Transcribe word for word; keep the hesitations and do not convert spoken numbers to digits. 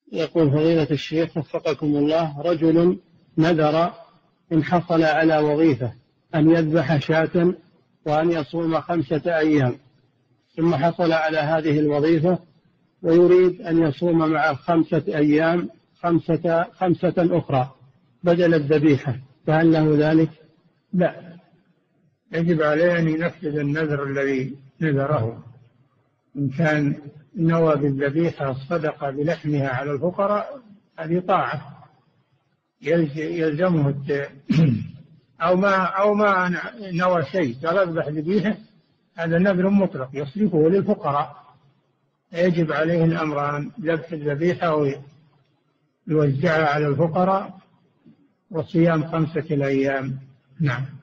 يقول فضيلة الشيخ وفقكم الله، رجل نذر إن حصل على وظيفة أن يذبح شاة وأن يصوم خمسة أيام، ثم حصل على هذه الوظيفة ويريد أن يصوم مع الخمسة أيام خمسة, خمسة أخرى بدل الذبيحة، فهل له ذلك؟ لا، يجب عليه أن ينفذ النذر الذي نذره. إن كان نوى بالذبيحة الصدقة بلحمها على الفقراء هذه طاعة يلزمه أو ما أو ما نوى شيء قال اذبح ذبيحة، هذا نذر مطلق يصرفه للفقراء. يجب عليه الأمران: ذبح الذبيحة ويوزعها على الفقراء، وصيام خمسة الأيام. نعم.